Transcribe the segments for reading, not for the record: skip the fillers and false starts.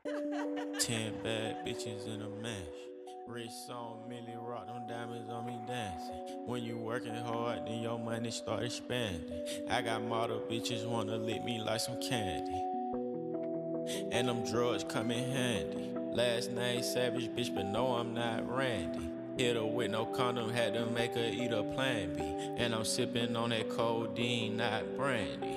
10 bad bitches in a mash. Wrist on Millie Rock, them diamonds on me dancing. When you working hard, then your money start expanding. I got model bitches wanna lick me like some candy, and them drugs come in handy. Last name Savage, bitch, but no, I'm not Randy. Hit her with no condom, had to make her eat a Plan B. And I'm sipping on that codeine, not brandy.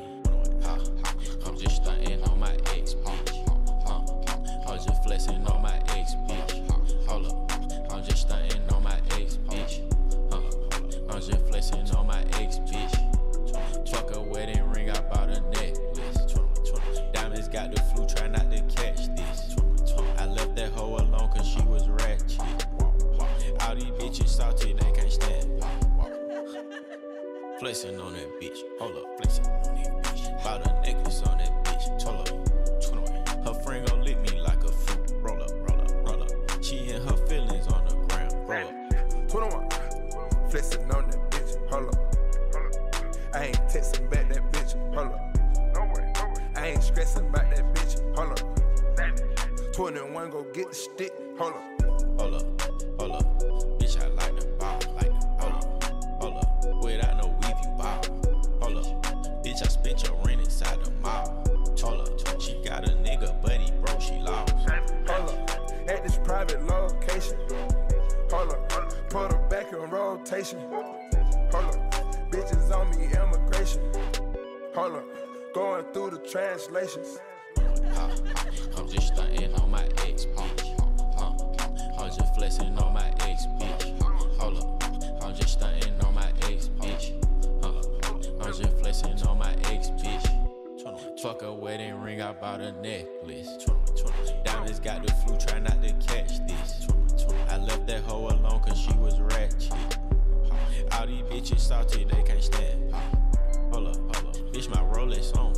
I'm just stunting on my ex, bitch. I'm just flexing on my ex, bitch. Hold up, I'm just stunting on my ex, bitch. I'm just flexing on my ex, bitch. Fuck a wedding ring, I bought a necklace. Diamonds got the flu, try not to catch this. I left that hoe alone cause she was ratchet. All these bitches salty, they can't stand. Flexing on that bitch, hold up, flexing on that bitch. Bought a necklace on that bitch, hold up. Her friend gon' lick me like a fruit. Roll up, roll up, roll up. She and her feelings on the ground. Roll up. 21, flexing on that bitch. Hold up. I ain't texting back that bitch. Hold up. I ain't stressing about that bitch. Hold up. 21, go get the stick. Hold up. Hold up, hold up. Bitch, I like the ball, like the hold up, hold up. Without no weave, you ball. Hold up. Bitch, I spent your rent inside the mall. Hold up. She got a nigga, but he broke, she lost. Hold up, at this private location. Hold up, put her back in rotation. Hold up, bitches on me, immigration. Hold up, going through the translations. I'm just stunting on my ex, bitch. I'm just flexing on my ex, bitch. Hold up, I'm just stunting on my ex, bitch. I'm just flexing on my ex, bitch. Fuck a wedding ring, I bought a necklace. Diamonds got the flu, try not to catch this. I left that hoe alone cause she was ratchet. All these bitches salty, they can't stand. Hold up, bitch, my Rolex on.